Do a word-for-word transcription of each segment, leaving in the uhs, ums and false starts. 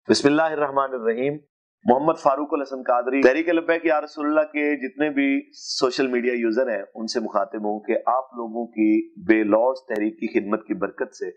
बिस्मिल्लाहिर्रहमानिर्रहीम। मोहम्मद फारूक अल हसन कादरी, तहरीक लब्बैक या रसूलुल्लाह के जितने भी सोशल मीडिया यूजर हैं उनसे मुखातिब हूं कि आप लोगों की बेलौज तहरीक की खिदमत की बरकत से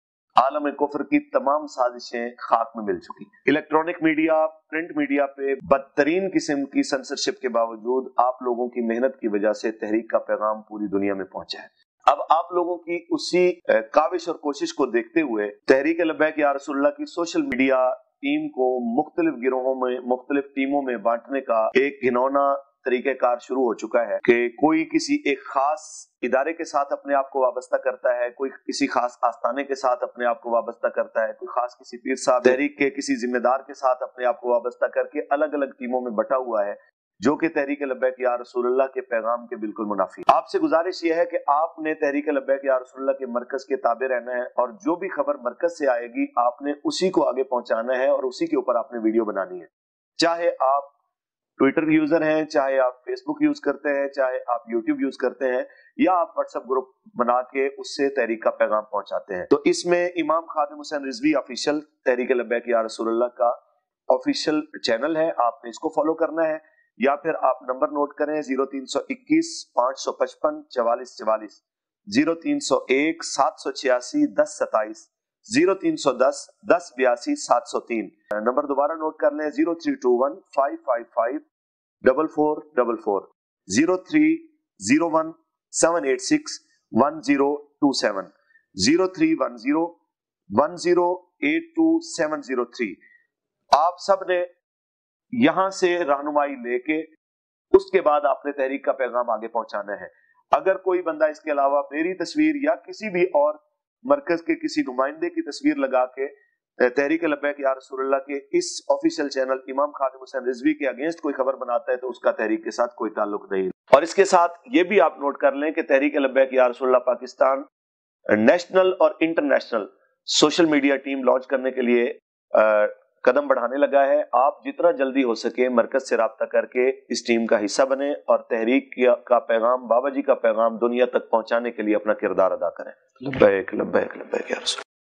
आलम कुफर की तमाम साजिशें खाक में मिल चुकी। इलेक्ट्रॉनिक मीडिया, प्रिंट मीडिया पे बदतरीन किस्म की सेंसरशिप के बावजूद आप लोगों की मेहनत की वजह से तहरीक का पैगाम पूरी दुनिया में पहुंचा है। अब आप लोगों की उसी काविश और कोशिश को देखते हुए तहरीक लब्बैक या रसूलुल्लाह की सोशल मीडिया टीम को मुख्तलिफ गिरोहों में, मुख्तलिफ टीमों में बांटने का एक घिनौना तरीक़ेकार शुरू हो चुका है कि कोई किसी एक खास इदारे के साथ अपने आप को वाबस्ता करता है, कोई किसी खास आस्थाने के साथ अपने आप को वाबस्ता करता है, कोई खास किसी पीर साहब तहरीक के किसी जिम्मेदार के साथ अपने आप को वाबस्ता करके अलग अलग टीमों में बटा हुआ है, जो कि तहरीक लब्बैक या रसूलुल्लाह के पैगाम के बिल्कुल मुनाफी। आपसे गुजारिश यह है कि आपने तहरीक लब्बैक या रसूलुल्लाह के मरकज के ताबे रहना है और जो भी खबर मरकज से आएगी आपने उसी को आगे पहुंचाना है और उसी के ऊपर आपने वीडियो बनानी है। चाहे आप ट्विटर यूजर हैं, चाहे आप फेसबुक यूज करते हैं, चाहे आप यूट्यूब यूज करते हैं, या आप व्हाट्सएप ग्रुप बना के उससे तहरीक का पैगाम पहुंचाते हैं। तो इसमें इमाम खादिम हुसैन रिजवी ऑफिशियल तहरीक लब्बैक या रसूलुल्लाह का ऑफिशियल चैनल है, आपने इसको फॉलो करना है। या फिर आप नंबर नोट करें जीरो तीन सौ इक्कीस पांच सौ पचपन चवालीस चवालीस, जीरो तीन सौ एक सात सौ छियासी दस सताइस, जीरो तीन सौ दस दस बयासी सात सौ तीन। नंबर दोबारा नोट कर लें zero three two one five five five double four double four, zero three zero one seven eight six one zero two seven, zero three one zero one zero eight two seven zero three. आप सब ने यहां से रहनुमाई लेके उसके बाद आपने तहरीक का पैगाम आगे पहुंचाना है। अगर कोई बंदा इसके अलावा मेरी तस्वीर या किसी भी और मरकज के किसी नुमाइंदे की तस्वीर लगा के तहरीक लब्बैक या रसूलुल्लाह के इस ऑफिशियल चैनल इमाम खादिम हुसैन रिजवी के अगेंस्ट कोई खबर बनाता है तो उसका तहरीक के साथ कोई ताल्लुक नहीं। और इसके साथ ये भी आप नोट कर लें कि तहरीक लब्बैक या रसूलुल्लाह पाकिस्तान नेशनल और international social media team launch करने के लिए आ, कदम बढ़ाने लगा है। आप जितना जल्दी हो सके मरकज से राब्ता करके इस टीम का हिस्सा बने और तहरीक का पैगाम, बाबा जी का पैगाम दुनिया तक पहुंचाने के लिए अपना किरदार अदा करें। लब्बैक लब्बैक लब्बैक या रसूल।